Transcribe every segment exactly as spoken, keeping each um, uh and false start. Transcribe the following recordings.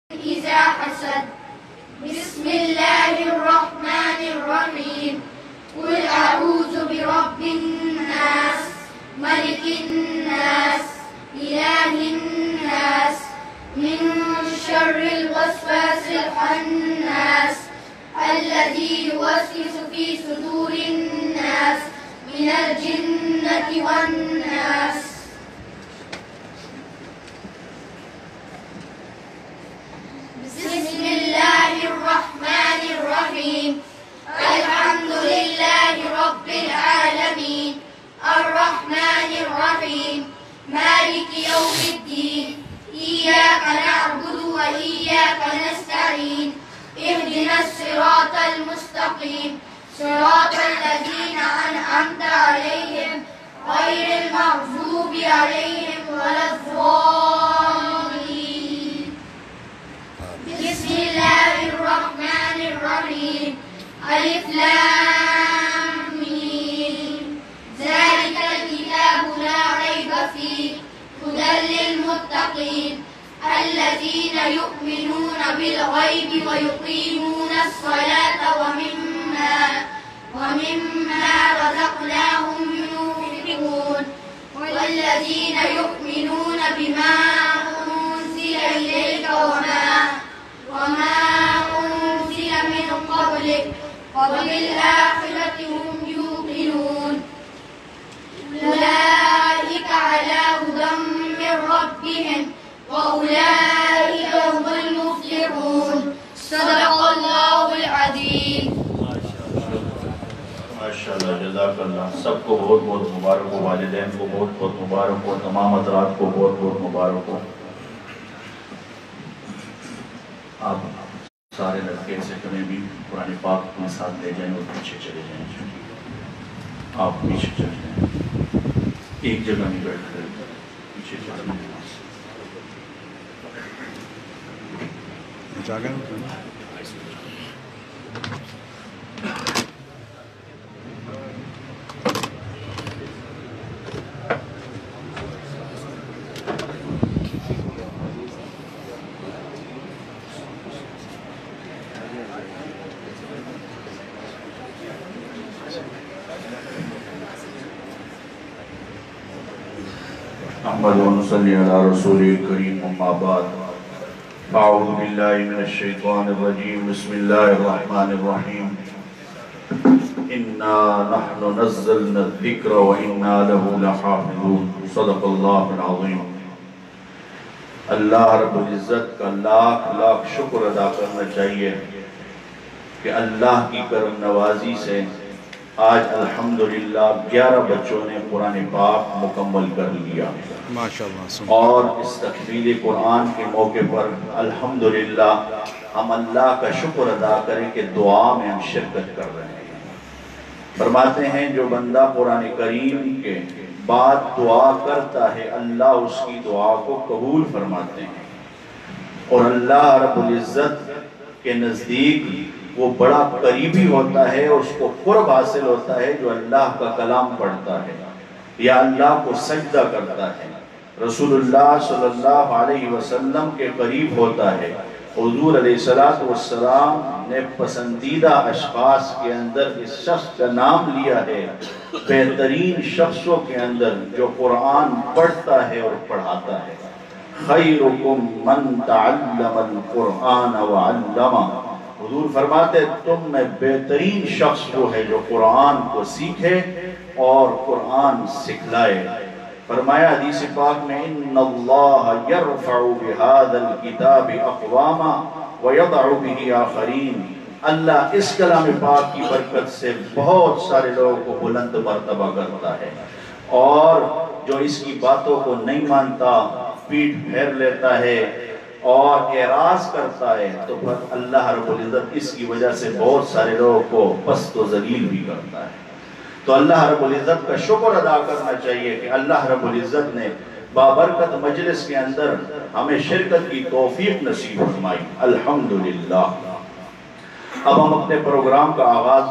إذا حسد. بسم الله الرحمن الرحيم. قل أعوذ برب الناس ملك الناس إله الناس من شر الوسواس الخناس الذي يوسوس في صدور الناس من الجنة والناس. بسم الله الرحمن الرحيم. الحمد لله رب العالمين الرحمن الرحيم مالك يوم الدين إياك نعبد وإياك نستعين اهدنا الصراط المستقيم صراط الذين أنعمت عليهم غير المغضوب عليهم ولا الضالين. بسم الله الرحمن الرحيم. ألف لام ميم. ذلك الكتاب لا ريب فيه هدى للمتقين الذين يؤمنون بالغيب ويقيمون الصلاة ومما ومما رزقناهم ينفقون والذين يؤمنون بما أنزل إليك وما وما أنزل من قبلك وبالآخرة هم يوقنون أولئك على هدى من ربهم وأولئك هم المفلحون. صدق الله العظيم. ماشاءاللہ، جزاک اللہ. سب کو بہت بہت مبارک ہو، والدین کو بہت بہت مبارک ہو، تمام حضرات کو بہت بہت مبارک ہو. آپ سارے لڑکے سے کبھی بھی قرآن پاک اپنے ساتھ لے جائیں اور پیچھے چلے جائیں. آپ پیچھے چلے جائیں، ایک جگہ نہیں بیٹھ کر پیچھے چلے جائیں. جاگن محمد صلی علی رسول کریم. اما بعد، اعوذ باللہ من الشیطان الرجیم. بسم اللہ الرحمن الرحیم. انا نحن نزلنا الذکر وانا له لحافظون. صدق اللہ العظیم. اللہ رب العزت کا لاکھ لاکھ شکر ادا کرنا چاہیے کہ اللہ کی کرم نوازی سے آج الحمدللہ گیارہ بچوں نے قرآن پاک مکمل کر لیا. ماشاءاللہ. اور اس تکمیل قرآن کے موقع پر الحمدللہ ہم اللہ کا شکر ادا کریں کہ دعا میں ہم شرکت کر رہے ہیں. فرماتے ہیں جو بندہ قرآن کریم کے بعد دعا کرتا ہے اللہ اس کی دعا کو قبول فرماتے ہیں. اور اللہ رب العزت کے نزدیک وہ بڑا قریبی ہوتا ہے، اس کو قرب حاصل ہوتا ہے جو اللہ کا کلام پڑھتا ہے یا اللہ کو سجدہ کرتا ہے، رسول اللہ صلی اللہ علیہ وسلم کے قریب ہوتا ہے. حضور علیہ السلام نے پسندیدہ اشخاص کے اندر اس شخص کا نام لیا ہے، بہترین شخصوں کے اندر جو قرآن پڑھتا ہے اور پڑھاتا ہے. خیرکم من تعلم القرآن وعلمہ. حضور فرماتے تم میں بہترین شخص وہ ہے جو قرآن کو سیکھے اور قرآن سکھلائے. فرمایا حدیث پاک میں ان اللہ یرفع بهذا الکتاب اقواما ویضع به آخرین. اللہ اس کلام پاک کی برکت سے بہت سارے لوگوں کو بلند مرتبہ کرتا ہے، اور جو اس کی باتوں کو نہیں مانتا، پیٹھ پھیر لیتا ہے اور اعراض کرتا ہے، تو پھر اللہ رب العزت اس کی وجہ سے بہت سارے لوگوں کو پست و ذلیل بھی کرتا ہے. تو اللہ رب العزت کا شکر ادا کرنا چاہیے کہ اللہ رب العزت نے بابرکت مجلس کے اندر ہمیں شرکت کی توفیق نصیب فرمائی. الحمدللہ. اب ہم اپنے پروگرام کا آغاز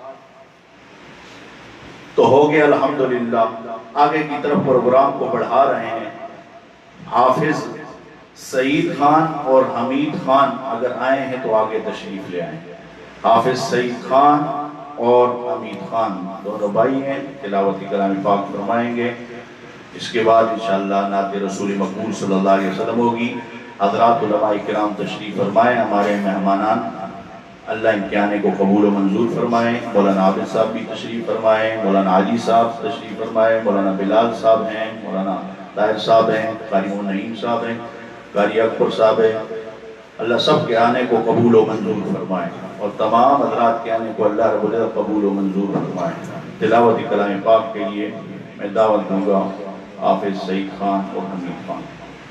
تو ہو گیا الحمدللہ. آگے کی طرف پروگرام کو بڑھا رہے ہیں. حافظ سعید خان اور حمید خان اگر آئے ہیں تو آگے تشریف لے آئیں. حافظ سعید خان اور حمید خان دونوں بھائی ہیں، تلاوت کلام پاک فرمائیں گے. اس کے بعد انشاءاللہ نعت رسول مقبول صلی اللہ علیہ وسلم ہوگی. حضرات علماء کرام تشریف فرمائیں، ہمارے مہمانان اللہ امتحانے کو قبول و منظور فرمائیں. مولانا عابد صاحب بھی تشریف فرمائیں، مولانا علی صاحب تشریف فرمائیں، مولانا بلال صاحب ہیں، مولانا طاہر صاحب ہیں، قاری نعیم صاحب ہیں، قاری اکبر صاحب ہیں. اللہ سب کے آنے کو قبول و منظور فرمائیں اور تمام حضرات کے آنے کو اللہ رب العزت قبول و منظور فرمائیں. تلاوت کلام پاک کے لیے میں دعوت دوں گا حافظ سعید خان اور حمید خان.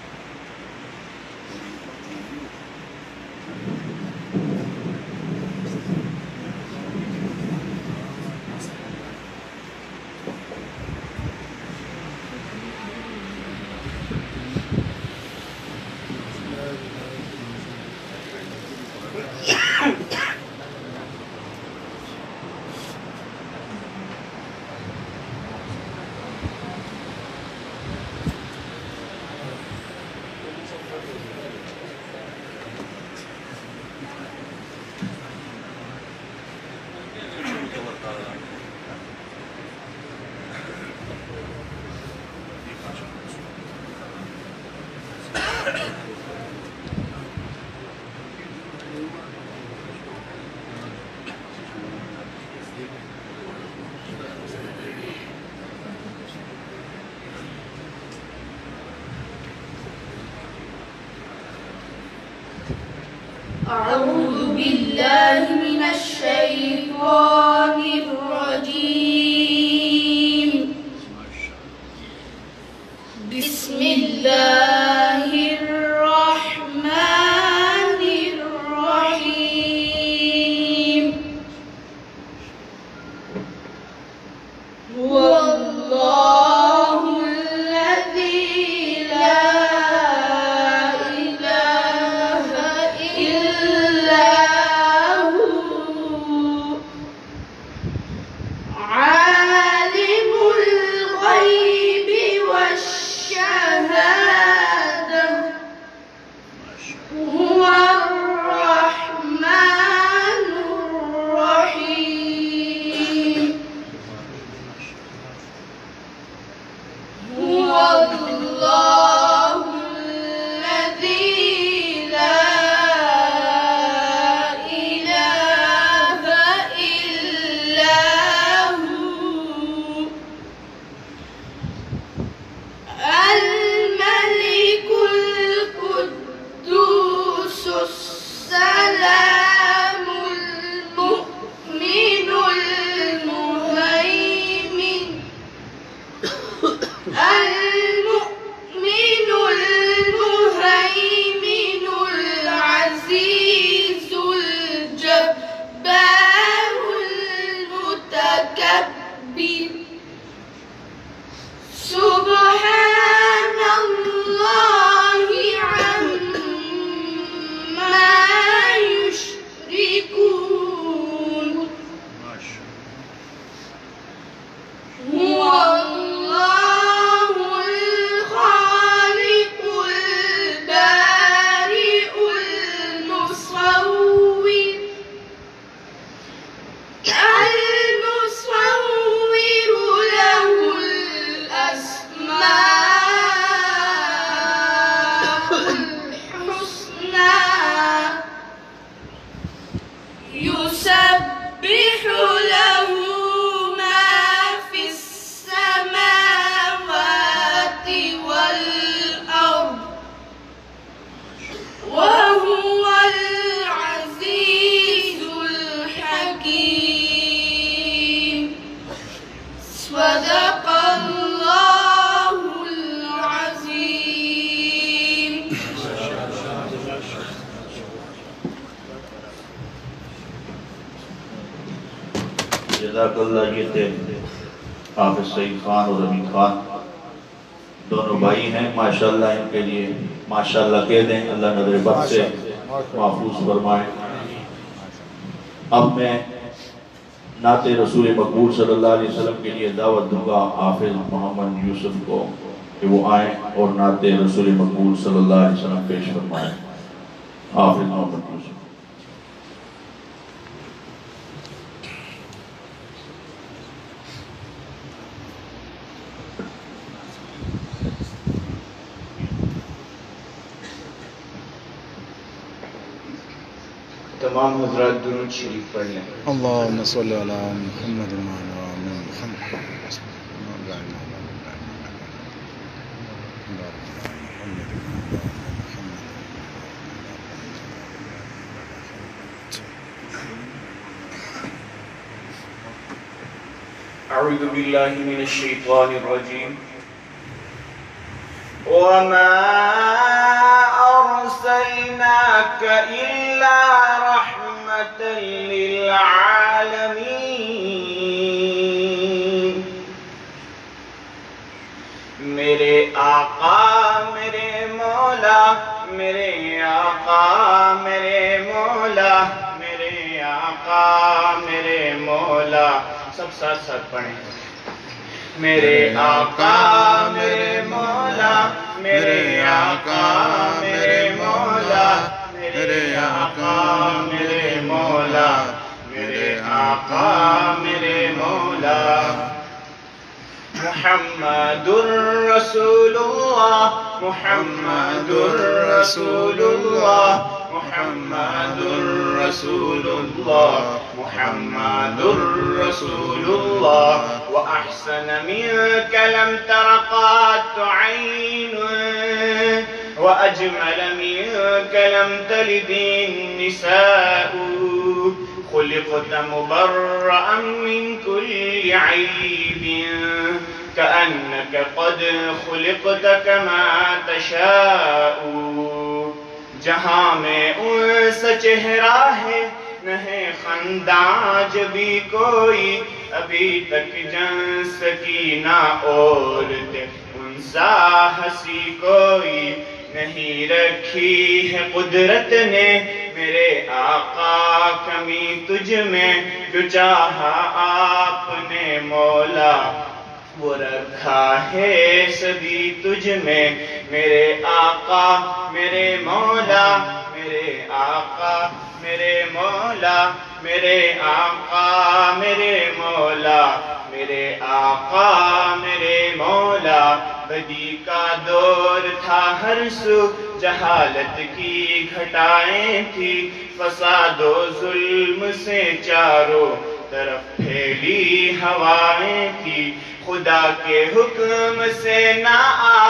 أعوذ بالله من الشيطان الرجيم. بسم الله الرحمن الرحيم. هو الله الذي لا جزاک اللہ. یہ تھے حافظ سعید خان اور حمید خان، دونوں بھائی ہیں. ماشاءاللہ ان کے لیے ماشاءاللہ کہہ دیں، اللہ نظر بد سے محفوظ فرمائے. اب میں نعت رسول مقبول صلی اللہ علیہ وسلم کے لیے دعوت دوں گا حافظ محمد یوسف کو. کہ وہ آئیں اور نعت رسول مقبول صلی اللہ علیہ وسلم پیش فرمائیں. حافظ محمد یوسف. تمام حضرات درود شریف پڑھ لیں. اللہم صلی علی محمد وعلی آل محمد. اعوذ باللہ من الشیطان الرجیم. وما ارسلناک الا رحمتا للعالمین. میرے آقا میرے مولا میرے آقا میرے مولا میرے آقا میرے مولا. سب ساتھ ساتھ پڑھیں. میرے آقا میرے مولا میرے آقا میرے مولا میرے آقا میرے مولا میرے آقا میرے مولا. محمد الرسول اللہ محمد الرسول اللہ محمد الرسول اللہ محمد الرسول اللہ. وأحسن منك لم تر قط عين وأجمل منك لم تلد النساء. خلقت مبرأ من كل عيب كأنك قد خلقت كما تشاء. جہاں میں ان سا چہرہ ہے نہ ہے خنداں جبھی کوئی. ابھی تک جن سکی نہ عورت ان سا ہنسی کوئی. نہیں رکھی ہے قدرت نے میرے آقا کمی تجھ میں. جو چاہا آپ نے مولا وہ رکھا ہے سبھی تجھ میں. میرے آقا میرے مولا میرے آقا میرے مولا میرے آقا میرے مولا میرے آقا میرے مولا. بدی کا دور تھا ہر سو جہالت کی گھٹائیں تھی. فساد و ظلم سے چاروں طرف پھیلی ہوائیں تھی. خدا کے حکم سے نا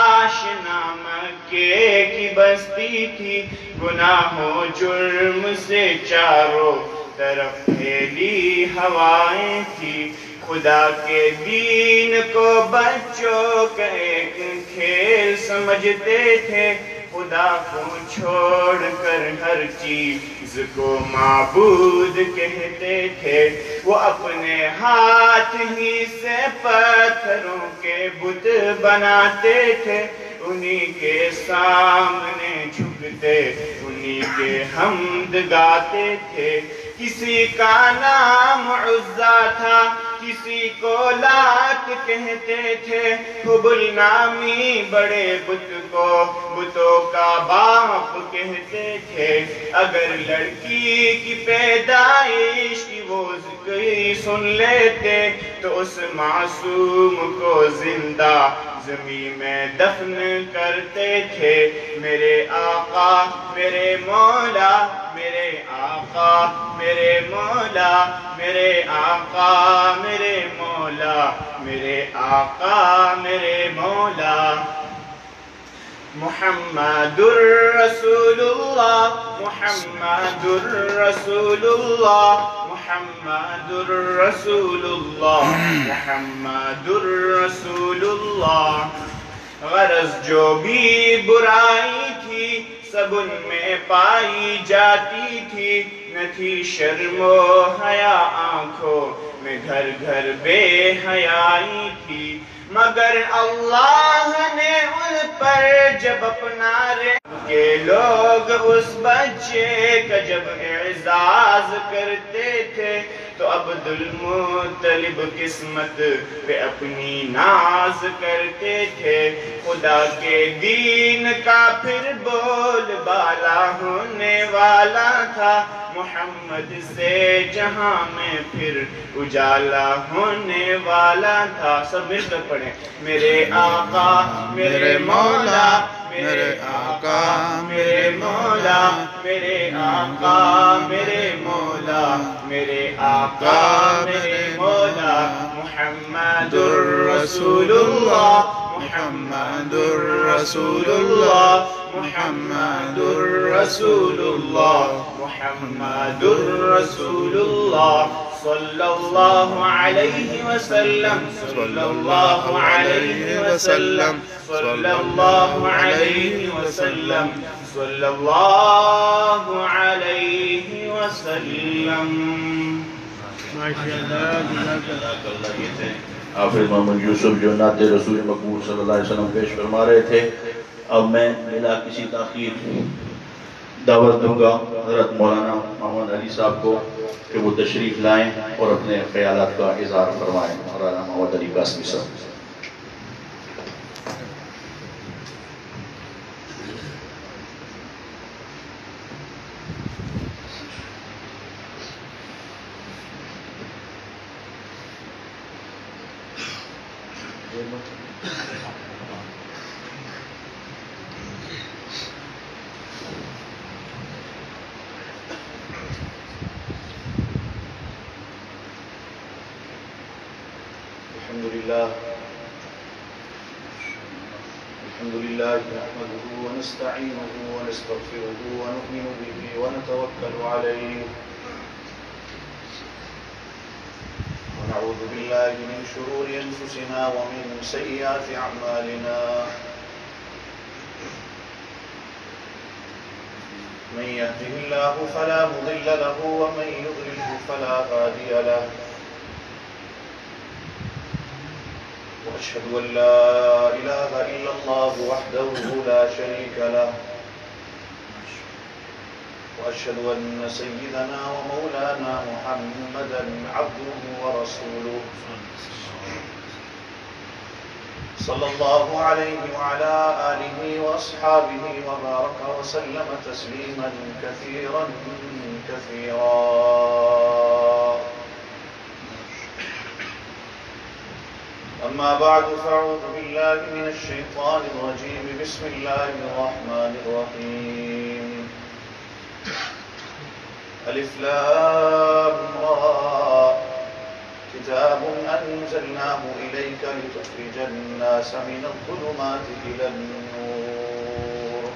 آشنا مکے کی بستی تھی. گناہوں جرم سے چاروں طرف پھیلی ہوائیں تھی. خدا کے دین کو بچوں کا ایک کھیل سمجھتے تھے. خدا کو چھوڑ کر ہر چیز کو معبود کہتے تھے. وہ اپنے ہاتھ ہی سے پتھروں کے بت بناتے تھے. انہی کے سامنے جھکتے انہی کے حمد گاتے تھے. کسی کا نام عزا تھا کسی کو لات کہتے تھے. حبل نامی بڑے بت کو بتوں کا باپ کہتے تھے. اگر لڑکی کی پیدائش کی وہ ذکر سن لیتے تو اس معصوم کو زندہ زمین میں دفن کرتے تھے. میرے آقا میرے مولا میرے آقا میرے مولا میرے آقا میرے مولا میرے آقا میرے مولا. محمد الرسول اللہ محمد الرسول اللہ محمد الرسول اللہ محمد الرسول اللہ. غرض جو بھی برائی تھی سب ان میں پائی جاتی تھی. نہ تھی شرم و حیا آنکھوں میں گھر گھر بے حیائی تھی. مگر اللہ نے ان پر جب اپنا رحم کے لوگ اس بچے کا جب اعزاز کرتے تھے تو عبد المطلب قسمت پہ اپنی ناز کرتے تھے، خدا کے دین کا پھر بول بالا ہونے والا تھا، محمد سے جہاں میں پھر اجالا ہونے والا تھا۔ سب مل کر پڑھیں، میرے آقا میرے مولا، میرے آقا میرے مولا، میرے آقا میرے مولا، میرے آقا میرے مولا، محمد الرسول اللہ، محمد الرسول اللہ، محمد الرسول اللہ، محمد الرسول اللہ، صلی اللہ علیہ وسلم، صلی اللہ علیہ وسلم، صلی اللہ علیہ وسلم، صلی اللہ علیہ وسلم۔ حافظ محمد یوسف جو نعت رسول مقبول صلی اللہ علیہ وسلم پیش فرما رہے تھے، اب میں بلا کسی تاخیر دعوت دوں گا حضرت مولانا محمد علی صاحب کو کہ وہ تشریف لائیں اور اپنے خیالات کا اظہار فرمائیں۔ مولانا محمد علی قاسمی صاحب۔ الحمدللہ الحمدللہ نحمده ونستعینه ونستغفره ونؤمن به ونتوکل علیہ ونعوذ باللہ من شرور انفسنا ومن سیئات اعمالنا من يهده الله فلا مضل له ومن يضلله فلا هادي له وأشهد أن لا إله إلا الله وحده لا شريك له وأشهد أن سيدنا ومولانا محمدا عبده ورسوله صلى الله عليه وعلى آله وأصحابه وبارك وسلم تسليما كثيرا كثيرا أما بعد فأعوذ بالله من الشيطان الرجيم بسم الله الرحمن الرحيم ألف لام را كتاب أنزلناه إليك لتخرج الناس من الظلمات إلى النور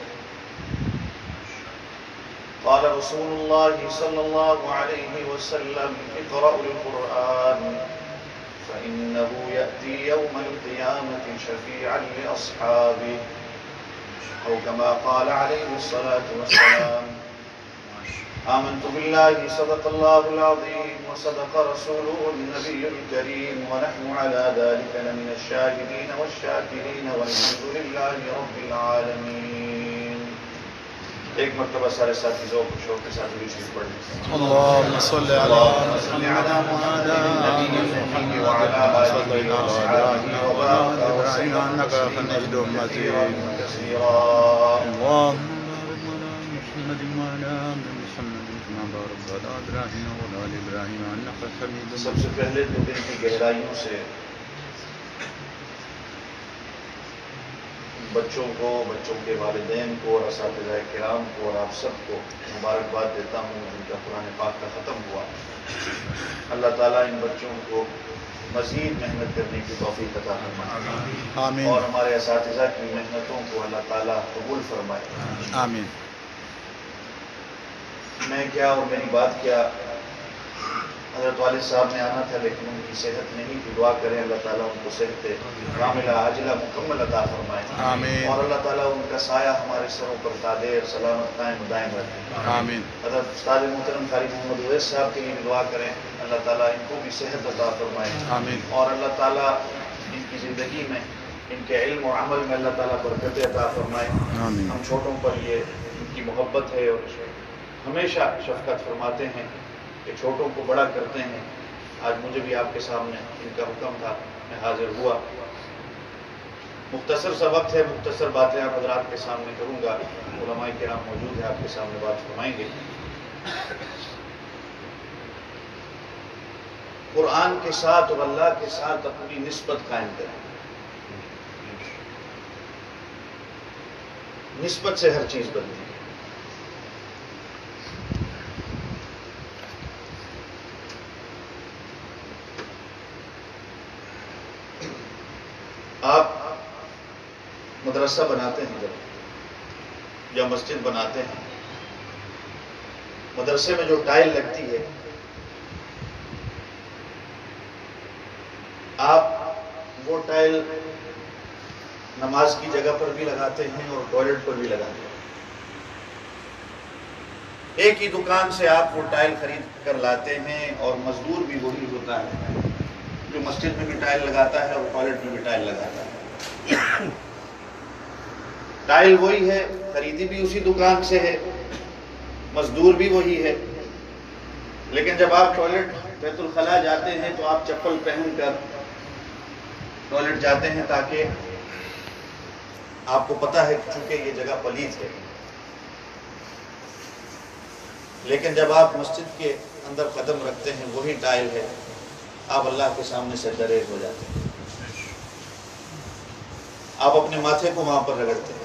قال رسول الله صلى الله عليه وسلم اقرأوا القرآن فإنه يأتي يوم القيامة شفيعا لأصحابه أو كما قال عليه الصلاة والسلام آمنت بالله صدق الله العظيم وصدق رسوله النبي الكريم ونحن على ذلك لمن الشاهدين والشاكرين والحمد لله رب العالمين۔ ایک مرتبہ سارے ساتھی ذوق و شوق کے ساتھ بھی شریف پڑھ لیں۔ اللهم صل على محمد النبي وعلى آله وصحبه وبارك وسلم انك حميد مجيد كثيرا۔ اللهم بارك على محمد وعلى آل محمد كما باركت على ابراهيم وعلى آل ابراهيم انك حميد سب سے پہلے تو دل کی گہرائیوں سے بچوں کو، بچوں کے والدین کو اور اساتذہ کرام کو اور آپ سب کو مبارکباد دیتا ہوں جن کا قرآن پاک کا ختم ہوا۔ اللہ تعالیٰ ان بچوں کو مزید محنت کرنے کی توفیق عطا فرمائے، آمین، اور ہمارے اساتذہ کی محنتوں کو اللہ تعالیٰ قبول فرمائے، آمین۔ میں کیا اور میری بات کیا، حضرت والد صاحب نے آنا تھا لیکن ان کی صحت نہیں تھی، دعا کریں اللہ تعالیٰ ان کو صحت کاملہ عاجلہ مکمل عطا فرمائے، آمین، اور اللہ تعالیٰ ان کا سایہ ہمارے سروں پر قادر سلامت قائم دائم رکھے، آمین۔ حضرت استاد محترم قاری محمد اویس صاحب کے لیے بھی دعا کریں اللہ تعالیٰ ان کو بھی صحت عطا فرمائے، آمین، اور اللہ تعالیٰ ان کی زندگی میں ان کے علم و عمل میں اللہ تعالیٰ برکت عطا فرمائے۔ آمین۔ ہم چھوٹوں پر یہ ان کی محبت ہے اور ہمیشہ شفقت فرماتے ہیں، کہ چھوٹوں کو بڑا کرتے ہیں، آج مجھے بھی آپ کے سامنے ان کا حکم تھا، میں حاضر ہوا۔ مختصر سا وقت ہے، مختصر باتیں آپ حضرات کے سامنے کروں گا، علماء کرام موجود ہیں، آپ کے سامنے بات فرمائیں گے۔ قرآن کے ساتھ اور اللہ کے ساتھ اپنی نسبت قائم کریں۔ نسبت سے ہر چیز بنتی ہے۔ آپ مدرسہ بناتے ہیں جب یا مسجد بناتے ہیں، مدرسے میں جو ٹائل لگتی ہے، آپ وہ ٹائل نماز کی جگہ پر بھی لگاتے ہیں اور ٹوائلٹ پر بھی لگاتے ہیں۔ ایک ہی دکان سے آپ وہ ٹائل خرید کر لاتے ہیں اور مزدور بھی وہی ہوتا ہے جو مسجد میں بھی ٹائل لگاتا ہے اور ٹوائلٹ میں بھی ٹائل لگاتا ہے۔ ٹائل وہی ہے، خریدی بھی اسی دکان سے ہے، مزدور بھی وہی ہے، لیکن جب آپ ٹوائلٹ بیت الخلاء جاتے ہیں تو آپ چپل پہن کر ٹوائلٹ جاتے ہیں تاکہ آپ کو پتا ہے چونکہ یہ جگہ پلیت ہے، لیکن جب آپ مسجد کے اندر قدم رکھتے ہیں وہی ٹائل ہے، آپ اللہ کے سامنے سجدہ ریز ہو جاتے ہیں، آپ اپنے ماتھے کو وہاں پر رگڑتے ہیں۔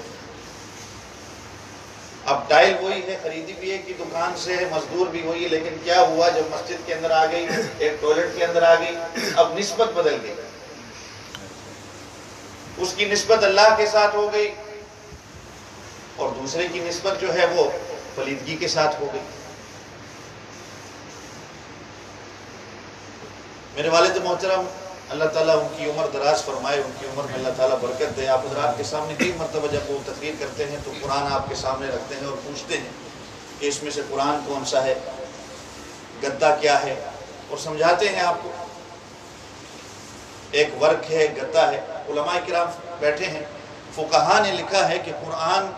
اب ٹائل وہی ہے، خریدی بھی ایک ہی دکان سے ہے، مزدور بھی وہی ہے، لیکن کیا ہوا جب مسجد کے اندر آ گئی، ایک ٹوائلٹ کے اندر آ گئی، اب نسبت بدل گئی، اس کی نسبت اللہ کے ساتھ ہو گئی اور دوسرے کی نسبت جو ہے وہ پلیدگی کے ساتھ ہو گئی۔ میرے والد محترم اللہ تعالیٰ ان کی عمر دراز فرمائے، ان کی عمر میں اللہ تعالیٰ برکت دے، آپ حضرات کے سامنے تین مرتبہ جب وہ تقریر کرتے ہیں تو قرآن آپ کے سامنے رکھتے ہیں اور پوچھتے ہیں کہ اس میں سے قرآن کون سا ہے، گدا کیا ہے، اور سمجھاتے ہیں آپ کو۔ ایک ورق ہے، گدا ہے، علماء کرام بیٹھے ہیں، فقہا نے لکھا ہے کہ قرآن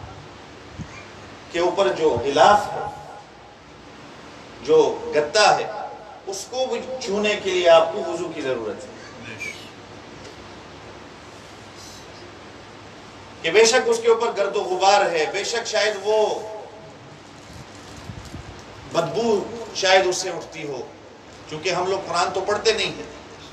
کے اوپر جو غلاف ہے، جو گدا ہے، اس کو بھی چھونے کے لیے آپ کو وضو کی ضرورت ہے، کہ بے شک اس کے اوپر گرد و غبار ہے، بے شک شاید وہ بدبو شاید اس سے اٹھتی ہو، چونکہ ہم لوگ قرآن تو پڑھتے نہیں ہیں،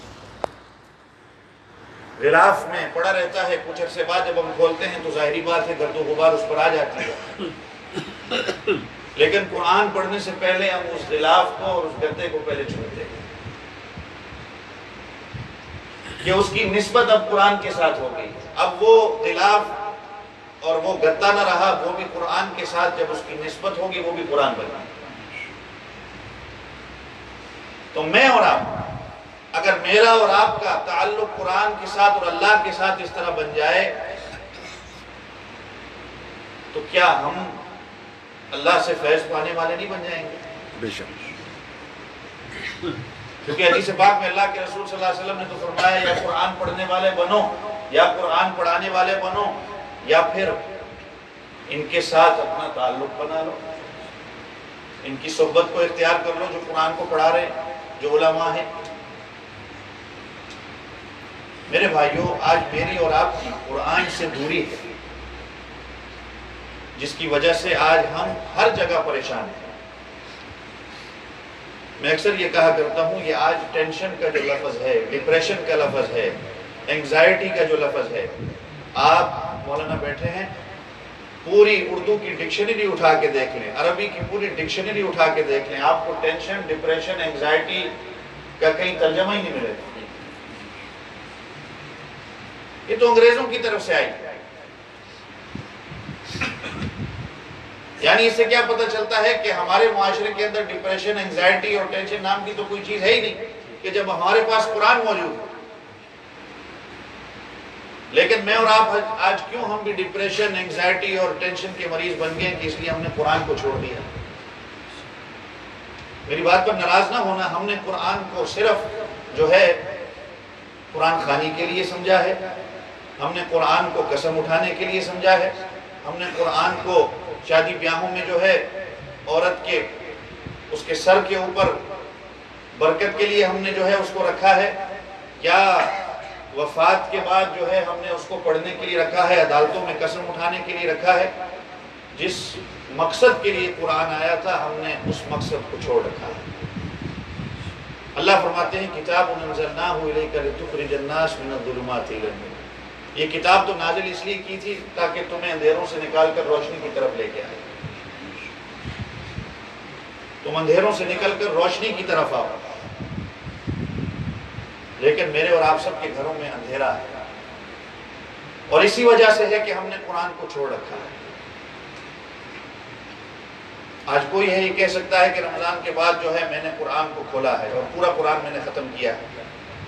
غلاف میں پڑا رہتا ہے، کچھ عرصے بعد جب ہم کھولتے ہیں تو ظاہری بات ہے گرد و غبار اس پر آ جاتی ہے، لیکن قرآن پڑھنے سے پہلے ہم اس غلاف کو اور اس گدے کو پہلے چھوڑتے ہیں کہ اس کی نسبت اب قرآن کے ساتھ ہو گئی۔ اب وہ غلاف اور وہ گدا نہ رہا، وہ بھی قرآن کے ساتھ جب اس کی نسبت ہوگی وہ بھی قرآن بنے۔ تو میں اور آپ، اگر میرا اور آپ کا تعلق قرآن کے ساتھ اور اللہ کے ساتھ اس طرح بن جائے تو کیا ہم اللہ سے فیض پانے والے نہیں بن جائیں گے؟ بے شک، کیونکہ حدیث پاک میں اللہ کے رسول صلی اللہ علیہ وسلم نے تو فرمایا یا قرآن پڑھنے والے بنو، یا قرآن پڑھانے والے بنو، یا پھر ان کے ساتھ اپنا تعلق بنا لو، ان کی صحبت کو اختیار کر لو جو قرآن کو پڑھا رہے ہیں، جو علماء ہیں۔ میرے بھائیوں، آج میری اور آپ کی قرآن سے دوری ہے، جس کی وجہ سے آج ہم ہر جگہ پریشان ہیں۔ میں اکثر یہ کہا کرتا ہوں، یہ آج ٹینشن کا جو لفظ ہے، ڈپریشن کا لفظ ہے، انگزائٹی کا جو لفظ ہے، آپ مولانا بیٹھے ہیں، پوری اردو کی ڈکشنری اٹھا کے دیکھ لیں، عربی کی پوری ڈکشنری اٹھا کے دیکھ لیں، آپ کو ٹینشن، ڈپریشن، انگزائٹی کا کہیں ترجمہ ہی نہیں ملے گا۔ یہ تو انگریزوں کی طرف سے آئی، یعنی اس سے کیا پتہ چلتا ہے کہ ہمارے معاشرے کے اندر ڈپریشن، انگزائٹی اور ٹینشن نام کی تو کوئی چیز ہے ہی نہیں، کہ جب ہمارے پاس قرآن موجود ہے۔ لیکن میں اور آپ آج کیوں ہم بھی ڈپریشن، انگزائٹی اور ٹینشن کے مریض بن گئے کہ اس لیے ہم نے قرآن کو چھوڑ دیا۔ میری بات پر ناراض نہ ہونا، ہم نے قرآن کو صرف جو ہے قرآن خوانی کے لیے سمجھا ہے، ہم نے قرآن کو قسم اٹھانے کے لیے سمجھا ہے، ہم نے قرآن کو شادی بیاہوں میں جو ہے عورت کے اس کے سر کے اوپر برکت کے لیے ہم نے جو ہے اس کو رکھا ہے، یا وفات کے بعد جو ہے ہم نے اس کو پڑھنے کے لیے رکھا ہے، عدالتوں میں قسم اٹھانے کے لیے رکھا ہے؟ جس مقصد کے لیے قرآن آیا تھا ہم نے اس مقصد کو چھوڑ رکھا ہے۔ اللہ فرماتے ہیں کتاب انزلناہ الیک لتخرج الناس من الظلمات الی النور، یہ کتاب تو نازل اس لیے کی تھی تاکہ تمہیں اندھیروں سے نکال کر روشنی کی طرف لے کے آئے، تم اندھیروں سے نکل کر روشنی کی طرف آؤ، لیکن میرے اور آپ سب کے گھروں میں اندھیرا ہے، اور اسی وجہ سے ہے کہ ہم نے قرآن کو چھوڑ رکھا ہے۔ آج کوئی ہے یہ کہہ سکتا ہے کہ رمضان کے بعد جو ہے میں نے قرآن کو کھولا ہے اور پورا قرآن میں نے ختم کیا ہے،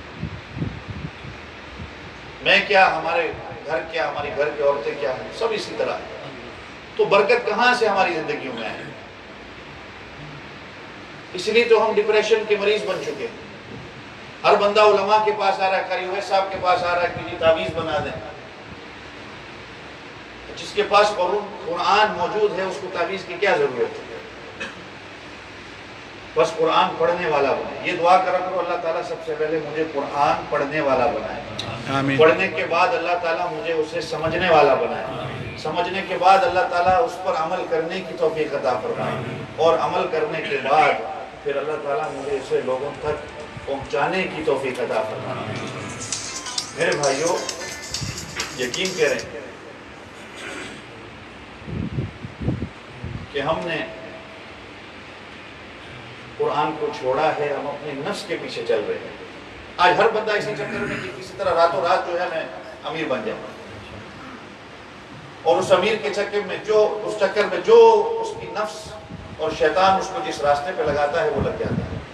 میں کیا، ہمارے گھر کیا، ہماری گھر کی عورتیں کیا ہیں، سب اسی طرح ہے، تو برکت کہاں سے ہماری زندگیوں میں ہے؟ اس لیے تو ہم ڈپریشن کے مریض بن چکے ہیں۔ ہر بندہ علماء کے پاس آ رہا ہے، قاری ہوئے صاحب کے پاس آ رہا ہے کہ یہ تعویذ بنا دیں، جس کے پاس قرآن موجود ہے اس کو تعویذ کی کیا ضرورت ہے؟ بس قرآن پڑھنے والا بنائے۔ یہ دعا کرا کرو اللہ تعالیٰ سب سے پہلے مجھے قرآن پڑھنے والا بنائے، آمین۔ پڑھنے کے بعد اللہ تعالیٰ مجھے اسے سمجھنے والا بنائے، سمجھنے کے بعد اللہ تعالیٰ اس پر عمل کرنے کی توفیق عطا فرمائے، اور عمل کرنے کے بعد پھر اللہ تعالیٰ مجھے اسے لوگوں تک پہنچانے کی توفیق عطا فرمائے۔ میرے بھائیوں، یقین کریں کہ ہم نے قرآن کو چھوڑا ہے، ہم اپنے نفس کے پیچھے چل رہے ہیں۔ آج ہر بندہ اسی چکر میں کہ کسی طرح راتوں رات جو ہے میں امیر بن جاؤں، اور اس امیر کے چکر میں جو اس چکر میں جو اس کی نفس اور شیطان اس کو جس راستے پہ لگاتا ہے وہ لگ جاتا ہے۔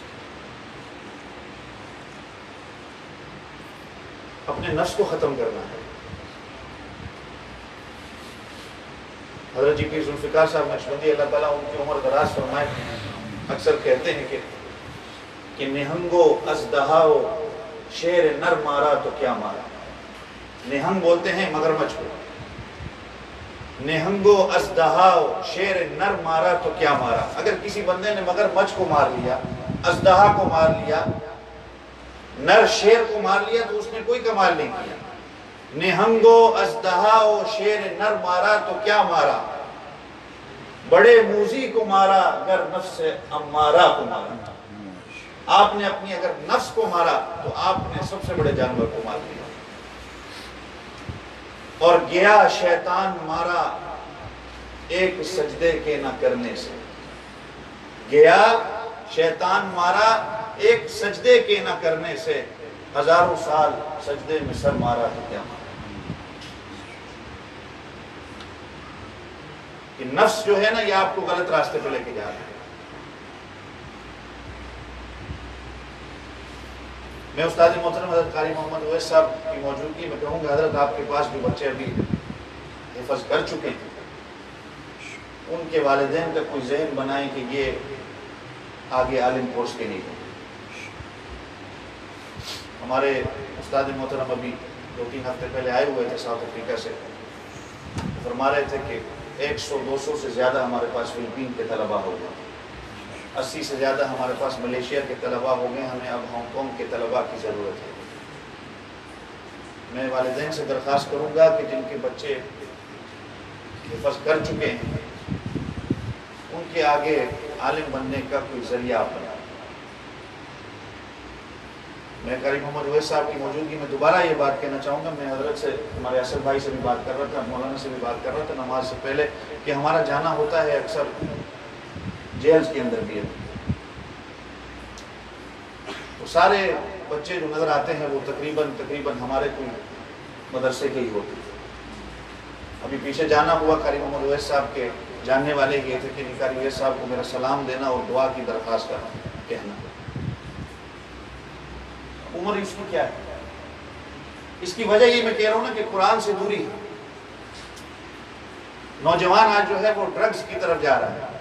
اپنے نفس کو ختم کرنا ہے۔ حضرت جی پیر ذوالفقار صاحب نقشبندی اللہ تعالیٰ ان کی عمر دراز فرمائے، اکثر کہتے ہیں کہ کہ نہنگو ازدہاؤ شیر نر مارا تو کیا مارا۔ نہنگ بولتے ہیں مگرمچھ کو، نہنگو ازدہاؤ شیر نر مارا تو کیا مارا۔ اگر کسی بندے نے مگرمچھ کو مار لیا، ازدہا کو مار لیا، نر شیر کو مار لیا تو اس نے کوئی کمال نہیں کیا۔ نہنگو ازدہاؤ شیر نر مارا تو کیا مارا، بڑے موزی کو مارا اگر نفس امارہ کو مارا۔ آپ نے اپنی اگر نفس کو مارا تو آپ نے سب سے بڑے جانور کو مار دیا۔ اور گیا شیطان مارا ایک سجدے کے نہ کرنے سے، گیا شیطان مارا ایک سجدے کے نہ کرنے سے، ہزاروں سال سجدے میں سر مارا تو کیا مارا۔ کہ نفس جو ہے نا یہ آپ کو غلط راستے پہ لے کے جا رہا ہے۔ میں استاد محترم حضرت قاری محمد اویس صاحب کی موجودگی میں کہوں گا، حضرت آپ کے پاس جو بچے ابھی حفظ کر چکے ہیں ان کے والدین کا کوئی ذہن بنائیں کہ یہ آگے عالم کورس کے لیے۔ ہمارے استاد محترم ابھی دو تین ہفتے پہلے آئے ہوئے تھے ساؤتھ افریقہ سے، فرما رہے تھے کہ ایک سو دو سو سے زیادہ ہمارے پاس فلپین کے طلباء ہو گئے، اسی سے زیادہ ہمارے پاس ملیشیا کے طلباء ہو گئے، ہمیں اب ہانگ کانگ کے طلباء کی ضرورت ہے۔ میں والدین سے درخواست کروں گا کہ جن کے بچے حفظ کر چکے ہیں ان کے آگے عالم بننے کا کوئی ذریعہ بنا۔ میں قاری محمد اویس صاحب کی موجودگی میں دوبارہ یہ بات کہنا چاہوں گا، میں حضرت سے، ہمارے اسد بھائی سے بھی بات کر رہا تھا، مولانا سے بھی بات کر رہا تھا نماز سے پہلے، کہ ہمارا جانا ہوتا ہے اکثر جیلز کے اندر بھی ہے، تو سارے بچے جو نظر آتے ہیں وہ تقریباً تقریباً ہمارے کوئی مدرسے کے ہی ہوتے ہیں۔ ابھی پیچھے جانا ہوا، قاری محمد اویس صاحب کے جاننے والے گئے تھے کہ قاری اویس صاحب کو میرا سلام دینا اور دعا کی درخواست کرنا کہنا۔ عمر اس کی کیا ہے؟ اس کی وجہ یہ میں کہہ رہا ہوں نا کہ قرآن سے دوری ہے۔ نوجوان آج جو ہے وہ ڈرگز کی طرف جا رہا ہے۔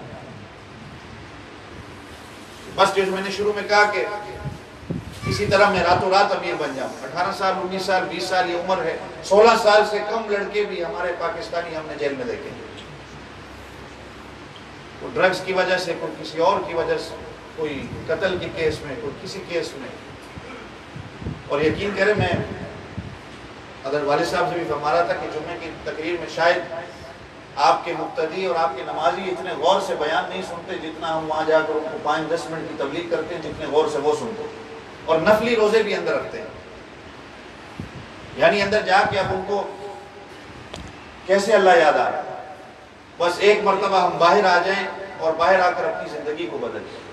بس جو میں نے شروع میں کہا کہ اسی طرح میں راتوں رات امیر بن جاؤں، اٹھارہ سال انیس سال بیس سال یہ عمر ہے، سولہ سال سے کم لڑکے بھی ہمارے پاکستانی ہم نے جیل میں دیکھے، وہ ڈرگز کی وجہ سے، کوئی کسی اور کی وجہ سے، کوئی قتل کے کیس میں، کوئی کسی کیس میں. اور یقین کریں میں اگر والد صاحب سے بھی فرما رہا تھا کہ جمعے کی تقریر میں شاید آپ کے مقتدی اور آپ کے نمازی اتنے غور سے بیان نہیں سنتے جتنا ہم وہاں جا کر ان کو پانچ دس منٹ کی تبلیغ کرتے ہیں، جتنے غور سے وہ سنتے ہیں. اور نفلی روزے بھی اندر رکھتے ہیں، یعنی اندر جا کے اب ان کو کیسے اللہ یاد آ رہا ہے، بس ایک مرتبہ ہم باہر آ جائیں اور باہر آ کر اپنی زندگی کو بدل دیں.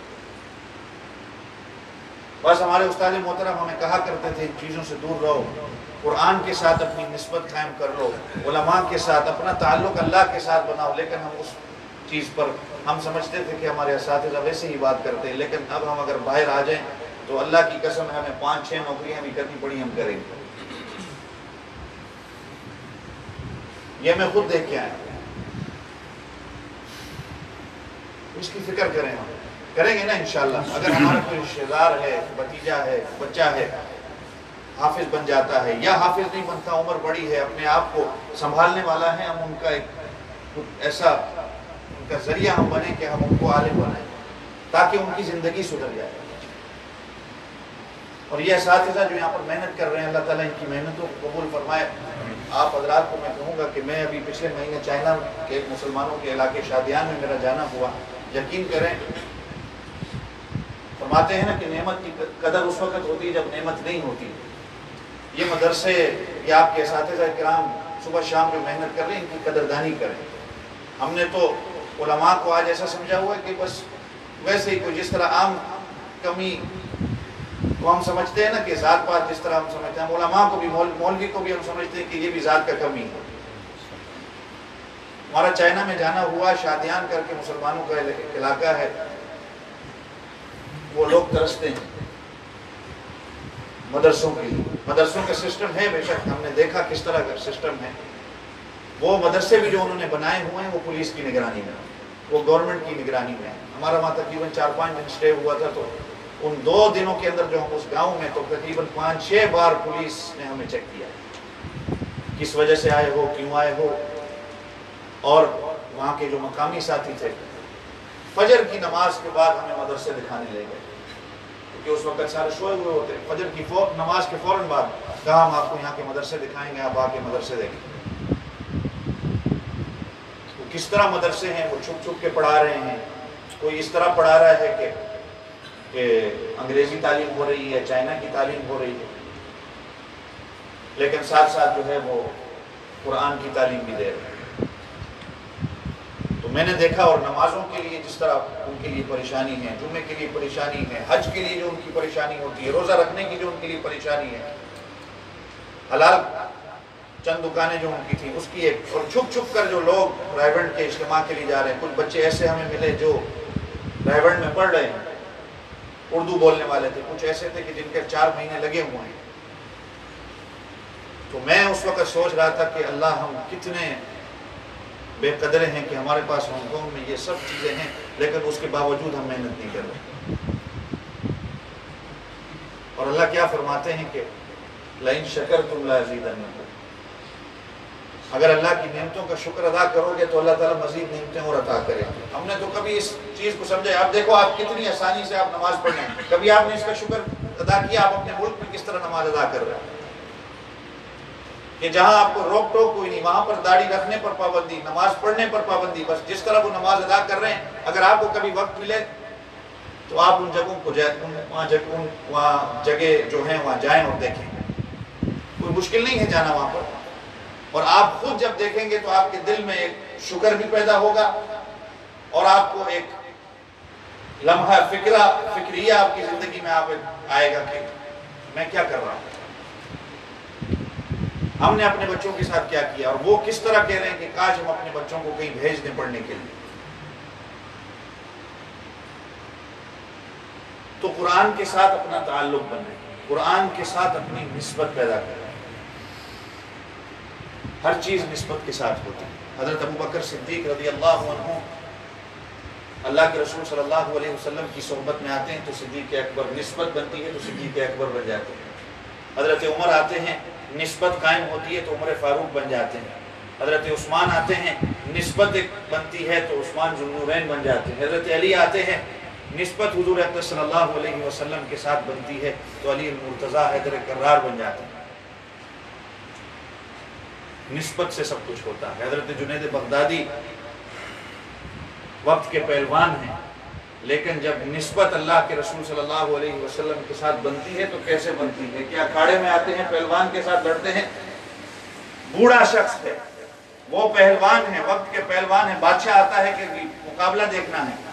بس ہمارے استاد محترم ہمیں کہا کرتے تھے ان چیزوں سے دور رہو، قرآن کے ساتھ اپنی نسبت قائم کر لو، علماء کے ساتھ اپنا تعلق اللہ کے ساتھ بناؤ. لیکن ہم اس چیز پر ہم سمجھتے تھے کہ ہمارے اساتذہ ویسے ہی بات کرتے ہیں، لیکن اب ہم اگر باہر آ جائیں تو اللہ کی قسم ہے ہمیں پانچ چھ نوکریاں بھی کرنی پڑی ہم کریں گے. یہ میں خود دیکھ کے آیا ہوں. اس کی فکر کریں، ہم کریں گے نا انشاءاللہ. اگر ہمارا کوئی رشتہ دار ہے، بھتیجا ہے، بچہ ہے، حافظ بن جاتا ہے یا حافظ نہیں بنتا، عمر بڑی ہے، اپنے آپ کو سنبھالنے والا ہے، ہم ان کا ایک ایسا ان کا ذریعہ ہم بنیں کہ ہم ان کو عالم بنائیں تاکہ ان کی زندگی سدھر جائے. اور یہ اساتذہ جو یہاں پر محنت کر رہے ہیں، اللہ تعالیٰ ان کی محنتوں کو قبول فرمائے. آپ حضرات کو میں کہوں گا کہ میں ابھی پچھلے مہینے چائنا کے ایک مسلمانوں کے علاقے شادیان میں میرا جانا ہوا. یقین کریں، فرماتے ہیں نا کہ نعمت کی قدر اس وقت ہوتی ہے جب نعمت نہیں ہوتی. یہ مدرسے یا آپ کے اساتذہ کرام صبح شام جو محنت کر رہے ہیں ان کی قدردانی کریں. ہم نے تو علماء کو آج ایسا سمجھا ہوا ہے کہ بس ویسے ہی کوئی جس طرح عام کمی کو ہم سمجھتے ہیں نا کہ ذات پات جس طرح ہم سمجھتے ہیں، علماء کو بھی مولوی کو بھی ہم سمجھتے ہیں کہ یہ بھی ذات کا کمی ہے. ہمارا چائنا میں جانا ہوا، شادیان کر کے مسلمانوں کا علاقہ ہے، وہ لوگ ترستے ہیں مدرسوں کے لیے. مدرسوں کا سسٹم ہے بے شک، ہم نے دیکھا کس طرح کا سسٹم ہے. وہ مدرسے بھی جو انہوں نے بنائے ہوئے ہیں وہ پولیس کی نگرانی میں، وہ گورنمنٹ کی نگرانی میں. ہمارا وہاں تقریباً چار پانچ دن سٹے ہوا تھا، تو ان دو دنوں کے اندر جو ہم اس گاؤں میں تو تقریباً پانچ چھ بار پولیس نے ہمیں چیک کیا، کس وجہ سے آئے ہو، کیوں آئے ہو. اور وہاں کے جو مقامی ساتھی تھے فجر کی نماز کے بعد ہمیں مدرسے دکھانے لے گئے، کیونکہ اس وقت سارے سوئے ہوئے ہوتے. فجر کی نماز کے فوراً بعد کہا ہم آپ کو یہاں کے مدرسے دکھائیں گے، آپ آ کے مدرسے دیکھیں. کس طرح مدرسے ہیں، وہ چھپ چھپ کے پڑھا رہے ہیں. کوئی اس طرح پڑھا رہا ہے کہ کہ انگریزی تعلیم ہو رہی ہے، چائنا کی تعلیم ہو رہی ہے، لیکن ساتھ ساتھ جو ہے وہ قرآن کی تعلیم بھی دے رہے ہیں. تو میں نے دیکھا، اور نمازوں کے لیے جس طرح ان کے لیے پریشانی ہے، جمعے کے لیے پریشانی ہے، حج کے لیے جو ان کی پریشانی ہوتی ہے، روزہ رکھنے کی جو ان کے لیے پریشانی ہے، حلال چند دکانیں جو ان کی تھیں اس کی ایک. اور چھپ چھپ کر جو لوگ رائیونڈ کے اجتماع کے لیے جا رہے ہیں، کچھ بچے ایسے ہمیں ملے جو رائیونڈ میں پڑھ رہے ہیں، اردو بولنے والے تھے، کچھ ایسے تھے کہ جن کے چار مہینے لگے ہوئے ہیں. تو میں اس وقت سوچ رہا تھا کہ اللہ ہم کتنے بے قدرے ہیں کہ ہمارے پاس ہانگ کانگ میں یہ سب چیزیں ہیں، لیکن اس کے باوجود ہم محنت نہیں کر رہے. اور اللہ کیا فرماتے ہیں کہ لئن شکرتم لازیدنکم، اگر اللہ کی نعمتوں کا شکر ادا کرو گے تو اللہ تعالیٰ مزید نعمتیں اور عطا کرے. ہم نے تو کبھی اس چیز کو سمجھا. آپ دیکھو آپ کتنی آسانی سے آپ نماز پڑھ رہے ہیں، کبھی آپ نے اس کا شکر ادا کیا آپ اپنے ملک میں کس طرح نماز ادا کر رہے ہیں کہ جہاں آپ کو روک ٹوک کوئی نہیں، وہاں پر داڑھی رکھنے پر پابندی، نماز پڑھنے پر پابندی. بس جس طرح وہ نماز ادا کر رہے ہیں، اگر آپ کو کبھی وقت ملے تو آپ ان جگہوں کو جائیں، وہاں جگہ وہاں جگہ جو ہیں وہاں جائیں اور دیکھیں. کوئی مشکل نہیں ہے جانا وہاں پر. اور آپ خود جب دیکھیں گے تو آپ کے دل میں ایک شکر بھی پیدا ہوگا، اور آپ کو ایک لمحہ فکرہ فکریہ آپ کی زندگی میں آپ آئے گا کہ میں کیا کر رہا ہوں، ہم نے اپنے بچوں کے ساتھ کیا کیا. اور وہ کس طرح کہہ رہے ہیں کہ کاش ہم اپنے بچوں کو کہیں بھیج دیں پڑھنے کے لیے. تو قرآن کے ساتھ اپنا تعلق بنائیں، قرآن کے ساتھ اپنی نسبت پیدا کریں. ہر چیز نسبت کے ساتھ ہوتی ہے. حضرت ابوبکر صدیق رضی اللہ عنہ اللہ کے رسول صلی اللہ علیہ وسلم کی صحبت میں آتے ہیں تو صدیق اکبر، نسبت بنتی ہے تو صدیق اکبر بن جاتے ہیں. حضرت عمر آتے ہیں، نسبت قائم ہوتی ہے تو عمر فاروق بن جاتے ہیں. حضرت عثمان آتے ہیں، نسبت ایک بنتی ہے تو عثمان ذو النورین بن جاتے ہیں. حضرت علی آتے ہیں, نسبت حضور اکرم صلی اللہ علیہ وسلم کے ساتھ بنتی ہے تو علی المرتضیٰ حیدر کرار بن جاتے ہیں. نسبت سے سب کچھ ہوتا ہے. حضرت جنید بغدادی وقت کے پہلوان ہیں, لیکن جب نسبت اللہ کے رسول صلی اللہ علیہ وسلم کے ساتھ بنتی ہے تو کیسے بنتی ہے؟ کیا اکھاڑے میں آتے ہیں, پہلوان کے ساتھ لڑتے ہیں, بوڑھا شخص ہے, وہ پہلوان ہے, وقت کے پہلوان ہے, بادشاہ آتا ہے کہ مقابلہ دیکھنا ہے,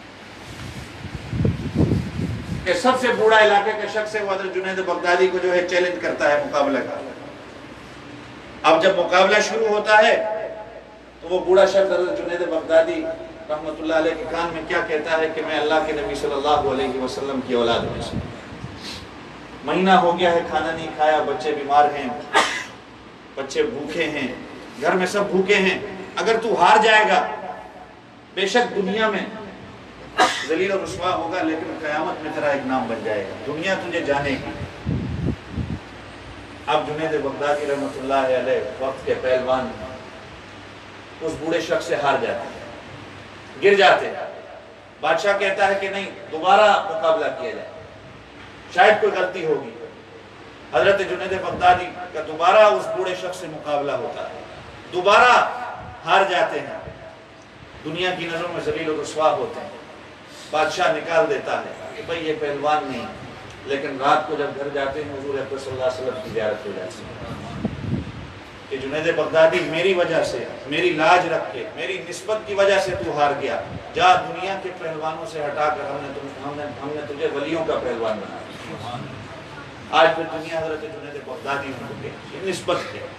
کہ سب سے بوڑھا علاقے کے شخص ہے وہ حضرت جنید بغدادی کو جو ہے چیلنج کرتا ہے مقابلہ کا. اب جب مقابلہ شروع ہوتا ہے تو وہ بوڑھا شخص حضرت جنید بغدادی رحمت اللہ علیہ کے کان میں کیا کہتا ہے کہ میں اللہ کے نبی صلی اللہ علیہ وسلم کی اولاد ہوں. مہینہ ہو گیا ہے, کھانا نہیں کھایا, بچے بیمار ہیں, بچے بھوکے ہیں, گھر میں سب بھوکے ہیں. اگر تو ہار جائے گا, بے شک دنیا میں ذلیل و رسوا ہوگا, لیکن قیامت میں تیرا ایک نام بن جائے گا, دنیا تجھے جانے گی. اب جنید بغدادی رحمت اللہ علیہ وقت کے پہلوان اس بوڑھے شخص سے ہار جاتے ہیں, گر جاتے ہیں. بادشاہ کہتا ہے کہ نہیں, دوبارہ مقابلہ کیا جائے, شاید کوئی غلطی ہوگی. حضرت جنید بغدادی کا دوبارہ اس بوڑھے شخص سے مقابلہ ہوتا ہے, دوبارہ ہار جاتے ہیں, دنیا کی نظروں میں ذلیل و رسوا ہوتے ہیں. بادشاہ نکال دیتا ہے کہ بھئی یہ پہلوان نہیں, لیکن رات کو جب گھر جاتے ہیں حضور اکرم صلی اللہ علیہ وسلم کی زیارت ہو جاتی ہے کہ جنید بغدادی میری وجہ سے, میری لاج رکھ کے, میری نسبت کی وجہ سے تو ہار گیا, جا دنیا کے پہلوانوں سے ہٹا کر ہم نے ہم نے ہم نے تجھے ولیوں کا پہلوان بنایا. آج پھر دنیا حضرت جنید بغدادی میں یہ نسبت ہے.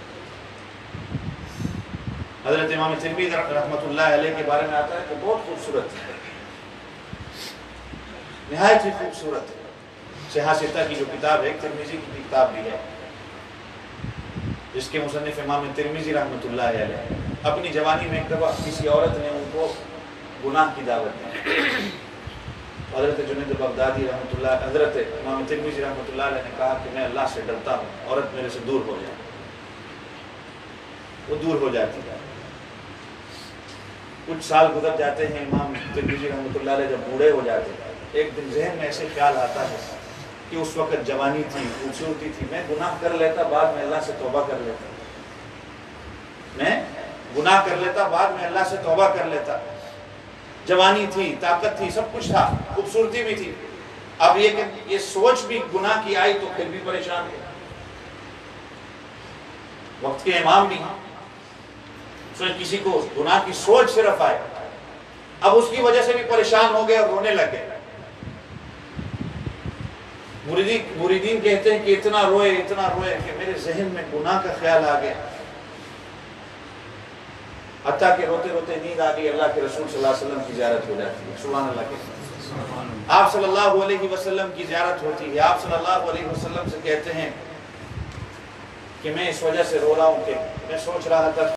حضرت امام ترمذی رحمت اللہ علیہ کے بارے میں آتا ہے کہ بہت خوبصورت ہے, نہایت ہی خوبصورت ہے. صحاح ستہ کی جو کتاب ہے, ترمذی کی کتاب بھی ہے, جس کے مصنف امام ترمذی رحمت اللہ علیہ اپنی جوانی میں ایک دفعہ کسی عورت نے ان کو گناہ کی دعوت دی. حضرت جنید بغدادی رحمت اللہ حضرت امام ترمذی رحمت اللہ علیہ نے کہا کہ میں اللہ سے ڈرتا ہوں, عورت میرے سے دور ہو جائے. وہ دور ہو جاتی ہے. کچھ سال گزر جاتے ہیں, امام ترمذی رحمت اللہ علیہ جب بوڑھے ہو جاتے ہیں, ایک دن ذہن میں ایسے خیال آتا ہے کہ اس وقت جوانی تھی, خوبصورتی تھی, میں گناہ کر لیتا, بعد میں اللہ سے توبہ کر لیتا, میں گناہ کر لیتا, بعد میں اللہ سے توبہ کر لیتا. جوانی تھی, طاقت تھی, سب کچھ تھا, خوبصورتی بھی تھی. اب یہ کہ یہ سوچ بھی گناہ کی آئی تو پھر بھی پریشان ہے. وقت کے امام بھی ہیں, سوچ کسی کو گناہ کی سوچ صرف آئے, اب اس کی وجہ سے بھی پریشان ہو گئے اور رونے لگے. مریدین مریدین کہتے ہیں کہ اتنا روئے اتنا روئے کہ میرے ذہن میں گناہ کا خیال آ گیا, حتیٰ کہ روتے روتے نیند آ گئی. اللہ کے رسول صلی اللہ علیہ وسلم کی زیارت ہو جاتی ہے. سبحان اللہ کے آپ صلی اللہ علیہ وسلم کی زیارت ہوتی ہے. آپ صلی اللہ علیہ وسلم سے کہتے ہیں کہ میں اس وجہ سے رو رہا ہوں کہ میں سوچ رہا تھا